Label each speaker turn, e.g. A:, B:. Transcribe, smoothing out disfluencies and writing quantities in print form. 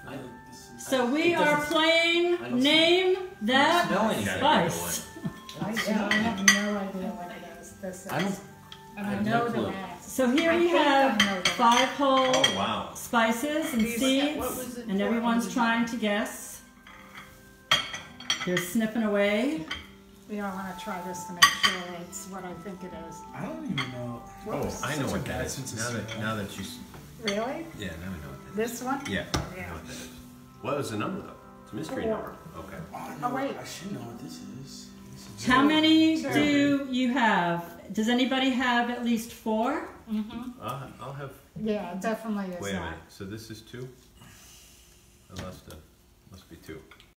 A: So we are playing Name That Spice.
B: I have no idea what it is. This is. And I know the name.
A: So here we have 5 whole spices and
B: These-
A: seeds, and everyone's trying to guess. They're sniffing away.
B: We all want to try this to make sure it's what I think it is.
C: I don't even know.
D: Oh, I know what that is. Now that you...
B: Really?
D: Yeah, now I know what that
B: This one?
D: is. Yeah, I know what that is. What was the number, though? It's a mystery
B: 4.
D: number. Okay.
B: Oh, wait.
C: I should know what this is.
A: How many do you have? Does anybody have at least 4?
B: Mm-hmm.
D: I'll have...
B: Yeah, it definitely is
D: Wait a
B: that.
D: minute. So this is 2? It must be 2.